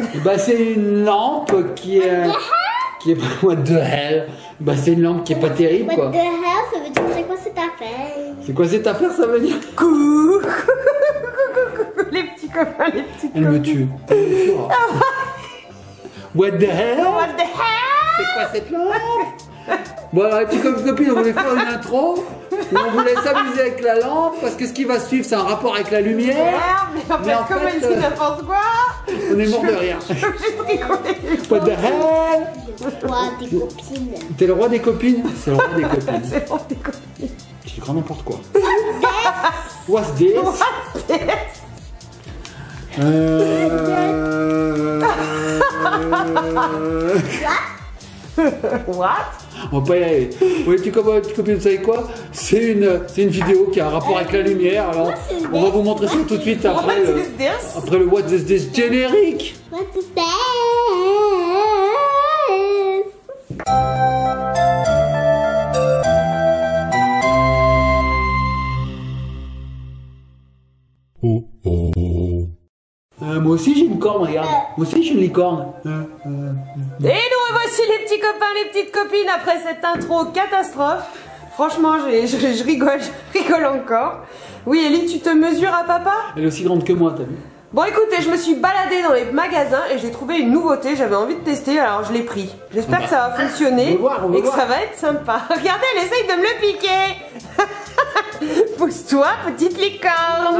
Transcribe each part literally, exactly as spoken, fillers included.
Bah c'est une lampe qui est... qui est... What the hell? Bah c'est une lampe qui est pas terrible quoi. What the hell, ça veut dire c'est quoi cette affaire? C'est quoi cette affaire, ça veut dire? Coucou. Les petits copains, les petits Elle me tue. What the hell? What the hell? C'est quoi cette lampe? Bon alors les petits copines, on voulait faire une intro. Et on voulait s'amuser avec la lampe parce que ce qui va suivre c'est un rapport avec la lumière. Merde, mais en fait, Mais en comme fait, elle dit euh, n'importe quoi, On est mort de rire. je suis obligée de rigoler. What the hell? Le roi des copines. T'es le roi des copines? C'est le roi des copines. C'est bon, des copines. Tu dis grand n'importe quoi. What's this? What's this? Euh... What? On va pas y arriver. Oui, tu copines, tu copines, vous savez quoi? C'est une, c'est une vidéo qui a un rapport avec la lumière. Alors, on va vous montrer ça tout de suite après What le, is this? après le What is this générique. What is this? Oh oh. Euh, moi aussi j'ai une corne, regarde. Moi aussi j'ai une licorne. Euh, euh, Et nous revoici les petits copains, les petites copines après cette intro catastrophe. Franchement, je, je, je rigole, je rigole encore. Oui, Ellie, tu te mesures à papa? Elle est aussi grande que moi, t'as vu? Bon, écoutez, je me suis baladée dans les magasins et j'ai trouvé une nouveauté. J'avais envie de tester, alors je l'ai pris. J'espère Ah bah, que ça va fonctionner on va voir, on va et que voir. ça va être sympa. Regardez, elle essaye de me le piquer. Pousse-toi, petite licorne.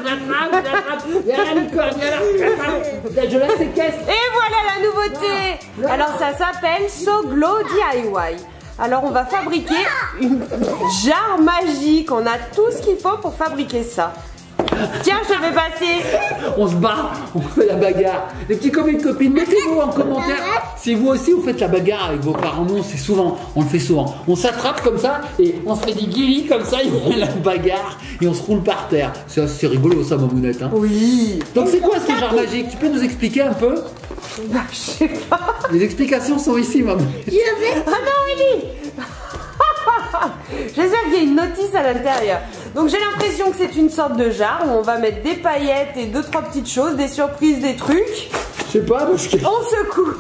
Je la séquestre. Et voilà la nouveauté. Alors ça s'appelle So Glow D I Y. Alors on va fabriquer une jarre magique. On a tout ce qu'il faut pour fabriquer ça. Tiens, je vais passer. On se bat, on fait la bagarre. Les petits copains et copines, mettez-vous en commentaire si vous aussi vous faites la bagarre avec vos parents. Nous, c'est souvent, on le fait souvent. On s'attrape comme ça et on se fait des guillis comme ça, il y a la bagarre et on se roule par terre. C'est assez rigolo ça, mamounette. Hein. Oui. Donc c'est quoi ce genre magique? Tu peux nous expliquer un peu? Bah, je sais pas. Les explications sont ici, mamounette. Je vais... Ah non, Ellie. J'espère qu'il y a une notice à l'intérieur. Donc j'ai l'impression que c'est une sorte de jarre où on va mettre des paillettes et deux trois petites choses, des surprises, des trucs. Je sais pas parce que On secoue.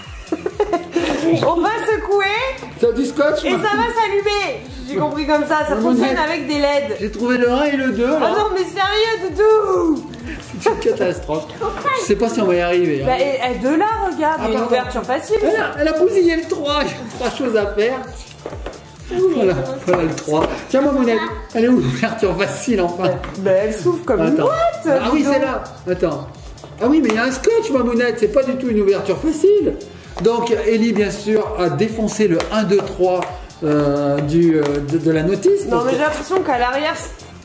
On va secouer ça a du scotch. et moi. ça va s'allumer. J'ai compris comme ça, ça Maman, fonctionne mais- avec des L E D. J'ai trouvé le un et le deux Ah là. non mais sérieux Doudou. C'est une catastrophe. Je sais pas si on va y arriver. Hein. Bah, et, et de là regarde, il y a une pardon. ouverture facile. Elle a, elle a bousillé le trois, il y a trois choses à faire. Voilà, voilà le trois. Tiens, mamounette, elle est où l'ouverture facile enfin? Bah elle s'ouvre comme une Attends. boîte. Ah oui, dis donc. c'est là. Attends. Ah oui, mais il y a un scotch, mamounette, c'est pas du tout une ouverture facile. Donc, Ellie, bien sûr, a défoncé le un, deux, trois euh, du, euh, de, de la notice. Non parce mais que- j'ai l'impression qu'à l'arrière...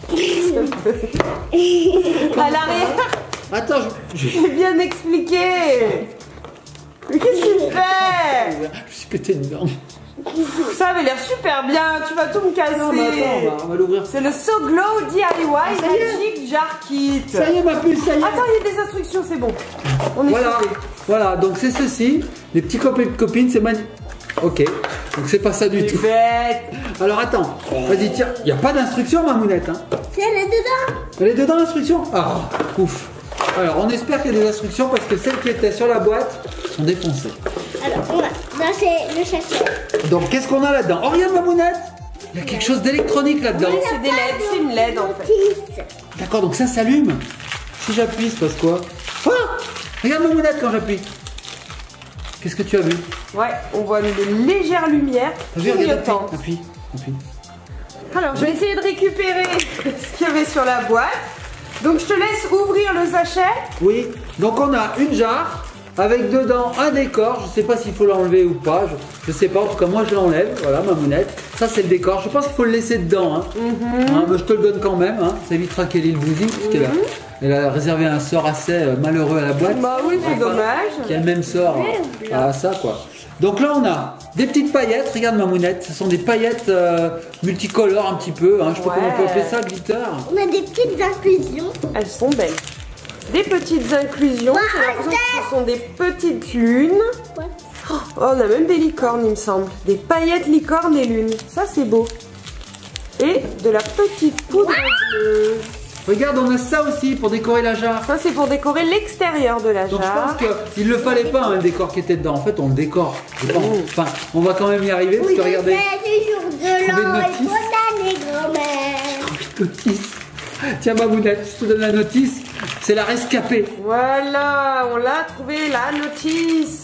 à l'arrière, Attends, je, je- c'est bien expliqué. Mais qu'est-ce qu'il fait? je me suis pété dedans. Ça avait l'air super bien, tu vas tout me casser. Non, mais attends, on va, on va l'ouvrir. C'est le So Glow D I Y ça y est. Magic Jar Kit. Ça y est, ma puce, ça y est. Attends, il y a des instructions, c'est bon. On est Voilà, sauvé. voilà, donc c'est ceci. Les petits copains et copines, c'est magnifique. Ok, donc c'est pas ça du C'est tout. bête. Alors attends, vas-y, tiens, il n'y a pas d'instruction, mamounette. Hein. C'est elle est dedans. Elle est dedans l'instruction? Ah, ouf. Alors on espère qu'il y a des instructions parce que celles qui étaient sur la boîte sont défoncées. Alors, on a... Là, c'est le sachet. Donc qu'est-ce qu'on a là-dedans? Oh, regarde, mamounette, il y a quelque chose d'électronique là-dedans. Oui, c'est des L E D, c'est une L E D en fait. Notice. D'accord, donc ça s'allume. Si j'appuie, il se passe quoi? Oh, regarde, mamounette, quand j'appuie. Qu'est-ce que tu as vu? Ouais, on voit une légère lumière T'as vu, regarde, clignotante. appuie, appuie, appuie. Alors, je vais essayer de récupérer ce qu'il y avait sur la boîte. Donc, je te laisse ouvrir le sachet. Oui, donc on a une jarre avec dedans un décor. Je sais pas s'il faut l'enlever ou pas. Je, je sais pas, en tout cas moi je l'enlève. Voilà, mamounette. Ça c'est le décor. Je pense qu'il faut le laisser dedans. Hein. Hein, mais je te le donne quand même. Hein. Ça évitera qu'elle ait le bousille. Parce qu'elle a, elle a réservé un sort assez euh, malheureux à la boîte. Bah oui, c'est dommage. Qui a le même sort hein, à ça quoi. Donc là on a des petites paillettes. Regarde mamounette. Ce sont des paillettes euh, multicolores un petit peu. Hein. Je sais pas Ouais. comment on peut appeler ça, glitter. On a des petites inclusions. Elles sont belles. Des petites inclusions. J'ai l'impression que ce sont des petites lunes. What? Oh, on a même des licornes, il me semble. Des paillettes licornes et lunes. Ça, c'est beau. Et de la petite poudre bleue. Regarde, on a ça aussi pour décorer la jarre. Ça, c'est pour décorer l'extérieur de la Donc je jarre. pense qu'il ne le fallait pas, hein, le décor qui était dedans. En fait, on le décore. Je pense. Enfin, on va quand même y arriver. Parce Oui, que je regardez. fais toujours de trouvé une l'an et notice. bonne année, grand-mère. Notice. Tiens, Mamounette, je te donne la notice. C'est la rescapée. Voilà, on l'a trouvé, la notice.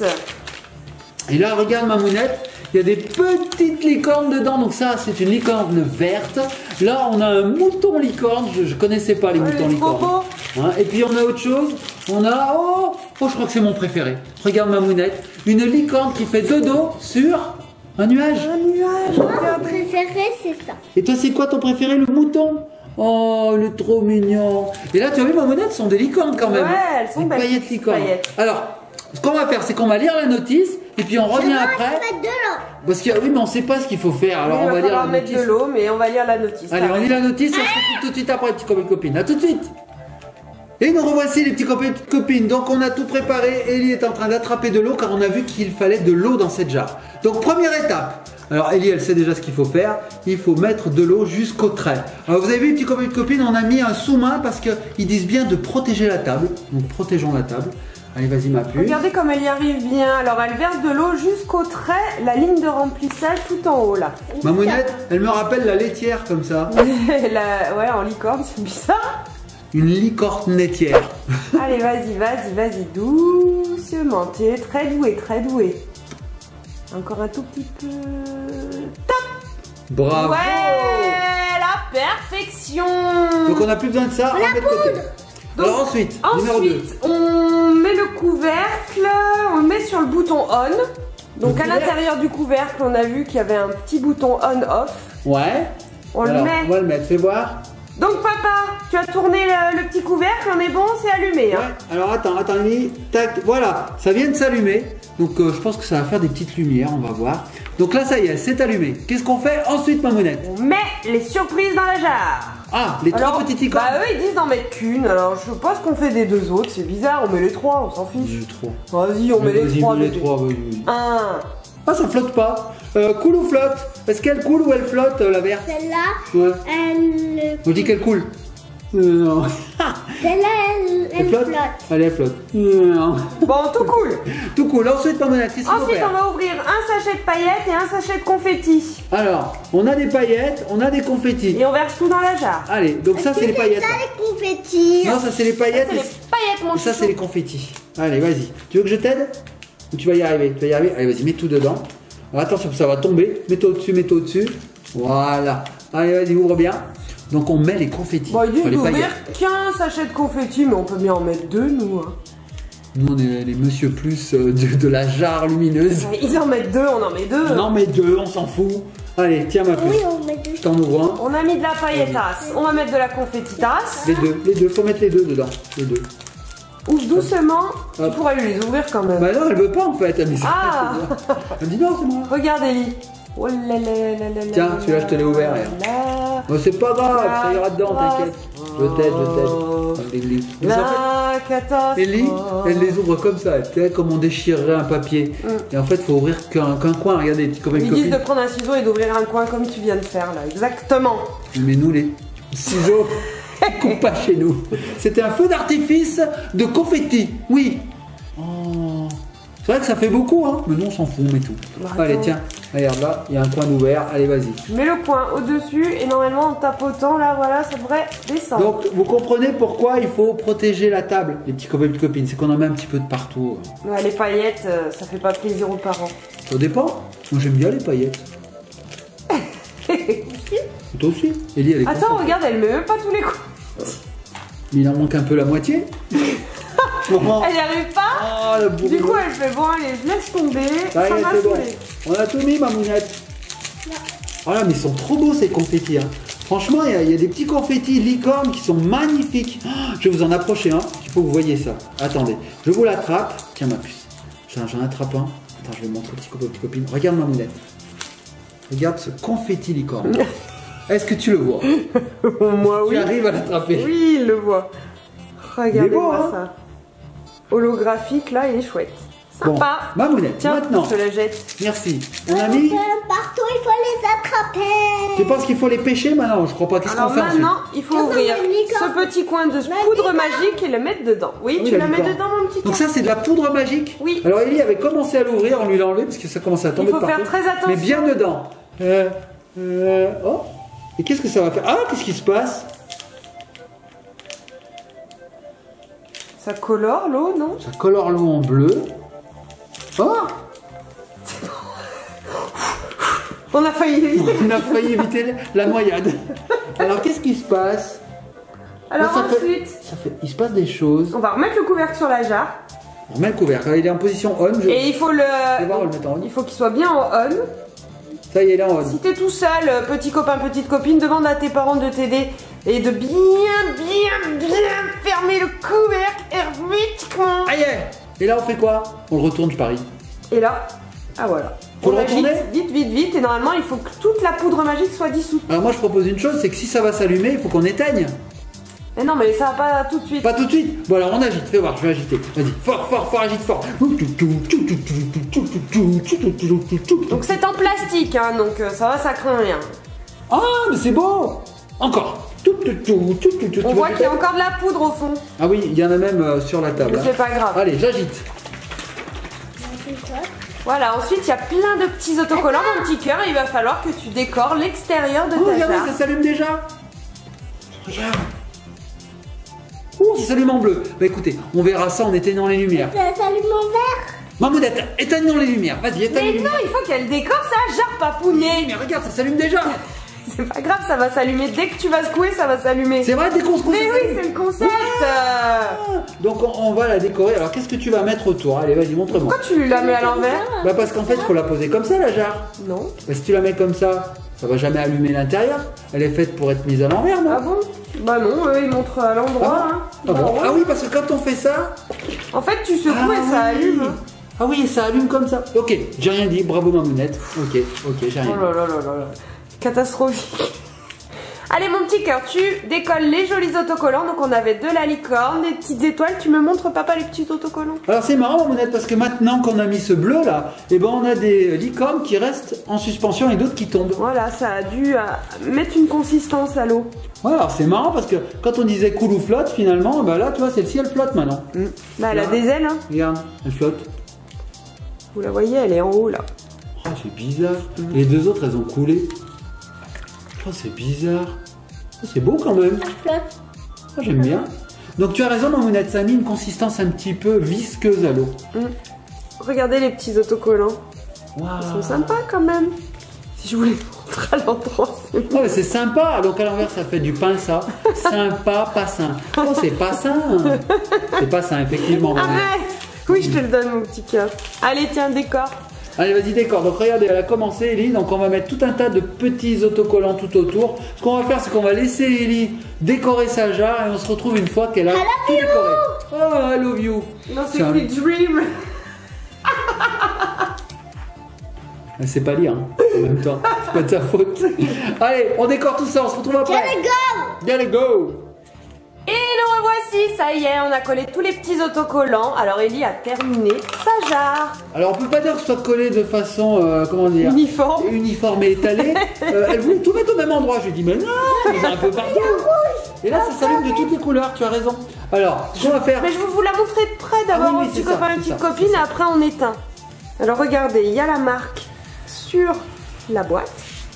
Et là, regarde Mamounette, il y a des petites licornes dedans. Donc ça, c'est une licorne verte. Là, on a un mouton licorne. Je, je connaissais pas les Ouais, moutons il est trop licornes. Hein, et puis on a autre chose. On a oh, oh, je crois que c'est mon préféré. Regarde Mamounette, une licorne qui fait dodo sur un nuage. Un nuage, Mon regardez. préféré, c'est ça. Et toi, c'est quoi ton préféré, le mouton? Oh, il est trop mignon. Et là, tu as vu, Mamounette, ce sont des licornes quand même. Ouais, elles sont des belles, paillettes petites licornes. paillettes. Alors, ce qu'on va faire, c'est qu'on va lire la notice et puis on revient Moi, après. je fais de l'an. Parce que oui, mais on sait pas ce qu'il faut faire. Alors Oui, on il va va lire la falloir mettre notice. de l'eau, mais on va lire la notice. Allez, on t'as lit la notice et on se retrouve tout de suite après, les petits copains et copines. A tout de suite. Et nous revoici les petits copains et petites copines. Donc on a tout préparé. Ellie est en train d'attraper de l'eau car on a vu qu'il fallait de l'eau dans cette jarre. Donc première étape. Alors Ellie, elle sait déjà ce qu'il faut faire. Il faut mettre de l'eau jusqu'au trait. Alors vous avez vu, les petits copains et petites copines, on a mis un sous-main parce qu'ils disent bien de protéger la table. Donc protégeons la table. Allez, vas-y ma puce. Regardez comme elle y arrive bien. Alors elle verse de l'eau jusqu'au trait, la ligne de remplissage tout en haut là. Mamounette, elle me rappelle la laitière comme ça. La- Ouais, en licorne, c'est bizarre. Une licornetière. Allez, vas-y, vas-y, vas-y, doucement. Tu es très doué, très doué. Encore un tout petit peu. Top. Bravo. Ouais, la perfection. Donc on n'a plus besoin de ça, on met de côté. Donc, Alors ensuite, numéro deux. Ensuite, on met le couvercle, on le met sur le bouton on. Donc Le à couvercle. l'intérieur du couvercle, on a vu qu'il y avait un petit bouton on-off. Ouais. On Alors, le on met. va le mettre, fais voir. Donc papa, tu as tourné le, le petit couvercle, on est bon, c'est allumé. Hein. Ouais. Alors attends, attends, Lily. Tac, voilà, ça vient de s'allumer. Donc euh, je pense que ça va faire des petites lumières, on va voir. Donc là, ça y est, c'est allumé. Qu'est-ce qu'on fait ensuite, Mamounette? On met les surprises dans la jarre. Ah, les Alors, trois petites licornes. bah eux ils disent d'en mettre qu'une, alors je sais pas ce qu'on fait des deux autres, c'est bizarre, on met les trois, on s'en fiche. J'ai trop. Vas-y, on met les Vas-y, trois. mets les bébé. trois, oui, oui. Un. Ah, ça flotte pas. Euh, coule ou flotte? Est-ce qu'elle coule ou elle flotte, euh, la verte? Celle-là, Ouais. elle, On dit qu'elle coule. Euh, non. celle-là, elle, Elle elle flotte? flotte. Allez, elle flotte. Euh, non. Bon, tout cool. Tout cool. Ensuite, Mamounette, qu'est-ce qu'il faut Ensuite, faire? on va ouvrir un sachet de paillettes et un sachet de confetti. Alors, on a des paillettes, on a des confettis. Et on verse tout dans la jarre. Allez, donc ça, Est-ce c'est que les paillettes. ça, les confettis. Non, ça, c'est les paillettes. C'est les et- paillettes, mon Et ça, chouchou. c'est les confettis. Allez, vas-y. Tu veux que je t'aide? Ou tu vas y arriver? Tu vas y arriver? Allez, vas-y, mets tout dedans. Alors, attention, ça va tomber. Mets-toi au-dessus, mets-toi au-dessus. Voilà. Allez, vas-y, ouvre bien. Donc, on met les confettis. Bon, ils disent Enfin, les d'ouvrir paillettes. qu'un sachet de confetti, mais on peut bien en mettre deux, nous. Hein. Nous, on est les monsieur plus euh, de, de la jarre lumineuse. Ils en mettent deux, on en met deux. Non, mais deux, on s'en fout. Allez, tiens, ma puce. Oui, on met deux. Je t'en ouvre un. On a mis de la pailletasse, on va mettre de la confettitasse. Les deux, les deux. Faut mettre les deux dedans. Les deux. Ouvre doucement, tu Hop. pourrais lui les ouvrir quand même. Bah non, elle veut pas en fait. Elle, dit, Ah. elle dit non, c'est moi. Regarde, Ellie. Oh là là là là là Tiens, là celui-là, je te l'ai ouvert, là regarde. là. Oh, c'est pas grave, ça ira dedans, t'inquiète. Je t'aide, Oh. je t'aide. Les- les- Mais en La catastrophe. fait, Ellie, elle les ouvre comme ça, tu sais, comme on déchirerait un papier. Mm. Et en fait, il faut ouvrir qu'un qu'un coin. Regardez, les petits copains et Ils disent copines. de prendre un ciseau et d'ouvrir un coin comme tu viens de faire là, exactement. Mais nous, les ciseaux, ils coupent pas chez nous. C'était un feu d'artifice de confetti, oui. Oh. C'est vrai que ça fait beaucoup, hein. Mais nous, on s'en fout, on met tout. Bah, Allez, attends. tiens, regarde là, il y a un coin ouvert. Allez, vas-y. Je mets le coin au-dessus et normalement en tapotant là, voilà, ça devrait descendre. Donc, vous comprenez pourquoi il faut protéger la table, les petits copains et petites copines. C'est qu'on en met un petit peu de partout. Ouais, les paillettes, euh, ça fait pas plaisir aux parents. Ça dépend. Moi, j'aime bien les paillettes. Toi aussi. Ellie, elle est Attends, contente. regarde, elle met même pas tous les coups. Mais il en manque un peu la moitié. Comment? Elle y arrive pas. Ah, le bourreau. Du coup, elle fait bon, allez, je laisse tomber. Ça y Ça est, m'a c'est bon. saoulé. On a tout mis, ma mounette. Oh là, mais ils sont trop beaux ces confettis. Hein. Franchement, il y, a- il y a des petits confettis licornes qui sont magnifiques. Oh, je vais vous en approcher un. Il faut que vous voyez ça. Attendez, je vous l'attrape. Tiens, ma puce. J'en j'en attrape un. Attends, je vais montrer aux petits copains, aux petites copines. Regarde ma mounette. Regarde ce confetti licorne. Est-ce que tu le vois? Moi, Tu oui. arrives à l'attraper. Oui, il le voit. Regardez-moi Il est beau, hein. ça. Holographique, là, il est chouette. Sympa. Bon, Mamounette, Tiens, maintenant. je te la jette. Merci. On a mis. Partout, il faut les attraper. Tu penses qu'il faut les pêcher maintenant? Je crois pas. Qu'est-ce qu'on Alors fait ensuite? maintenant, il faut Attends, ouvrir la licorne. ce petit coin de La poudre licorne. magique et le mettre dedans. Oui, Ah oui, tu la la mets licorne. dedans, mon petit Donc cœur. ça c'est de la poudre magique. Oui. Alors Ellie avait commencé à l'ouvrir, on lui l'a enlevé parce que ça commençait à tomber Il faut de partout. faire très attention. Mais bien dedans. Euh, euh, oh. Et qu'est-ce que ça va faire? Ah, qu'est-ce qui se passe? Ça colore l'eau, non? Ça colore l'eau en bleu. Oh. On a failli éviter. On a failli éviter la noyade. Alors qu'est-ce qui se passe? Alors Oh, ça fait- ensuite, ça fait, il se passe des choses. on va remettre le couvercle sur la jarre. On remet le couvercle. Il est en position on. Je... Et il faut Je vais voir, on le... le met en on. Il faut qu'il soit bien en on. Ça y est, il est en on. Si t'es tout seul, petit copain, petite copine, demande à tes parents de t'aider et de bien, bien, bien fermer le couvercle hermétiquement. Aïe, aïe. Et là on fait quoi? On le retourne, je parie. Et là, ah voilà. Faut On le agite retourner vite, vite, vite. Et normalement, il faut que toute la poudre magique soit dissoute. Alors moi je propose une chose, c'est que si ça va s'allumer, il faut qu'on éteigne. Mais non, mais ça va pas tout de suite. Pas tout de suite. Bon alors on agite, fais voir, je vais agiter. Vas-y, fort, fort, fort, agite fort. Donc c'est en plastique, hein, donc euh, ça va, ça craint rien. Ah mais c'est beau. Encore. On voit qu'il y a encore de la poudre au fond. Ah oui, il y en a même euh, sur la table. Mais hein. c'est pas grave. Allez, j'agite. Voilà, ensuite il y a plein de petits autocollants, mon petit cœur, et il va falloir que tu décores l'extérieur de Oh, ta regardez, jarre. ça s'allume déjà. Regarde. Ouh, ça s'allume en bleu. Bah écoutez, on verra ça en éteignant les lumières. Ça s'allume en vert. Mamounette, éteignons les lumières. Vas-y, éteigne les Mais non, lumières. il faut qu'elle décore sa jarre, papounet. Mais regarde, ça s'allume déjà. C'est pas grave, ça va s'allumer. Dès que tu vas secouer, ça va s'allumer. C'est vrai, dès qu'on se couche, Mais ça oui, s'allume. c'est le concept. euh. Donc on, on va la décorer. Alors qu'est-ce que tu vas mettre autour? Allez, vas-y, montre-moi. Pourquoi tu la mets à l'envers? Bah parce qu'en fait, il faut la poser comme ça, la jarre. Non. Bah, si tu la mets comme ça, ça va jamais allumer l'intérieur. Elle est faite pour être mise à l'envers, non? Ah bon? Bah non, eux ils montrent à l'endroit. Ah, hein. ah bon. Bah, Ah oui, parce que quand on fait ça... En fait, tu secoues Ah et ça oui. allume. hein. Ah oui, et ça allume comme ça. Ok, j'ai rien dit, bravo Mamounette. Ok, ok, j'ai rien Oh dit. là là là là là. Catastrophique. Allez mon petit cœur, tu décolles les jolis autocollants. Donc on avait de la licorne, des petites étoiles. Tu me montres papa les petits autocollants? Alors c'est marrant Mamounette, parce que maintenant qu'on a mis ce bleu là, eh ben on a des licornes qui restent en suspension et d'autres qui tombent. Voilà, ça a dû euh, mettre une consistance à l'eau. Ouais, alors c'est marrant parce que quand on disait coule ou flotte, finalement, bah là tu vois, celle-ci elle flotte maintenant. Bah elle a Là. des ailes, hein. Regarde, elle flotte. Vous la voyez, elle est en haut là. Oh, c'est bizarre. Et les deux autres, elles ont coulé. Oh, c'est bizarre. Oh, c'est beau quand même. Flotte. Oh, j'aime bien. Donc tu as raison, Mamounette, ça a mis une consistance un petit peu visqueuse à l'eau. Hum. Regardez les petits autocollants. Waouh. Ils sont sympas quand même. Si je voulais montrer à l'endroit, c'est Oh, mais c'est sympa. Donc à l'envers, ça fait du pain, ça. Sympa, pas sain. Oh, c'est pas sain. C'est pas sain, effectivement. Mamounette. Arrête. Oui, je te le donne mon petit cœur. Allez, tiens, décore. Allez, vas-y, décore. Donc regardez, elle a commencé, Ellie. Donc on va mettre tout un tas de petits autocollants tout autour. Ce qu'on va faire, c'est qu'on va laisser Ellie décorer sa jarre et on se retrouve une fois qu'elle a tout décoré. Oh, I love you. Non, c'est C'est un- écrit Dream. Elle sait pas lire, hein, en même temps. C'est pas de sa faute. Allez, on décore tout ça. On se retrouve après. Allez, go. Allez, go. Et nous revoici, ça y est, on a collé tous les petits autocollants. Alors Ellie a terminé sa jarre. Alors on peut pas dire que ce soit collé de façon, euh, comment dire, Uniforme. uniforme et étalée. Euh, elle voulait tout mettre au même endroit. Je lui ai dit mais non, c'est un peu partout. Et là ça s'allume de toutes les couleurs. Tu as raison. Alors, ce qu'on va faire. Mais je vais vous la montrer de près d'abord, Ah oui, oui, mon petit c'est ça, copain et c'est petite ça, copine, c'est et ça. après on éteint. Alors regardez, il y a la marque sur la boîte.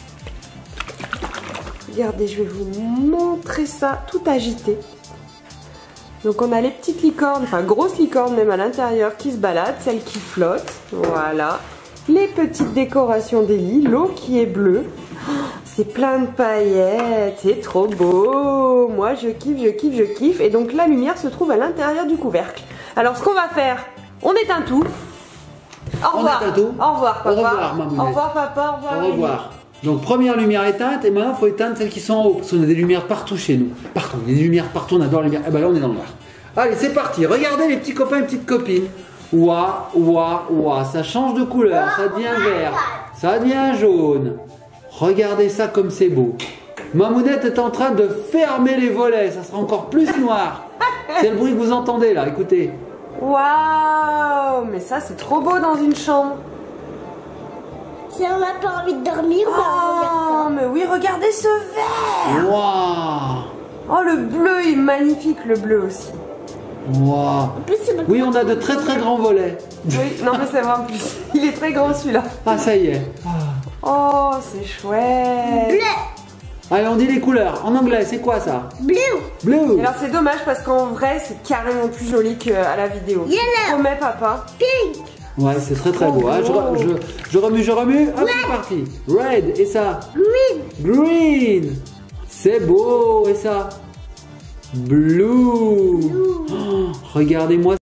Regardez, je vais vous montrer ça tout agité. Donc on a les petites licornes, enfin grosses licornes même à l'intérieur qui se baladent, celles qui flottent, voilà. Les petites décorations d'Ellie, l'eau qui est bleue. Oh, c'est plein de paillettes, c'est trop beau. Moi je kiffe, je kiffe, je kiffe. Et donc la lumière se trouve à l'intérieur du couvercle. Alors ce qu'on va faire, on éteint tout. Au On revoir. éteint tout. Au revoir papa. Au revoir, Mamounette. Au revoir papa, au revoir. Au Ellie. revoir. Donc première lumière éteinte et maintenant il faut éteindre celles qui sont en haut parce qu'on a des lumières partout chez nous. Partout, il y a des lumières partout, on adore les lumières. Et ben là on est dans le noir. Allez c'est parti, regardez les petits copains et petites copines. Ouah, ouah, ouah, ça change de couleur, ça devient vert, ça devient jaune. Regardez ça comme c'est beau. Mamounette est en train de fermer les volets, ça sera encore plus noir. C'est le bruit que vous entendez là, écoutez. Waouh, mais ça c'est trop beau dans une chambre. Si on n'a pas envie de dormir, bah, on regarde Oh, ça. mais oui, regardez ce vert. Waouh. Oh, le bleu est magnifique, le bleu aussi. Waouh. En plus, c'est beaucoup Oui, on a de très très grands volets. Oui, non mais c'est vrai en plus. Il est très grand celui-là. Ah, ça y est. Oh, c'est chouette. bleu. Allez, on dit les couleurs. En anglais, c'est quoi ça? Blue. Blue. Alors c'est dommage parce qu'en vrai c'est carrément plus joli qu'à la vidéo. Yellow. Promets papa. Pink. Ouais, c'est très très beau. Hein. Je, re- je, je remue, je remue. Hop, c'est parti. Red. Et ça? Green. Green. C'est beau. Et ça? Blue. Oh, regardez-moi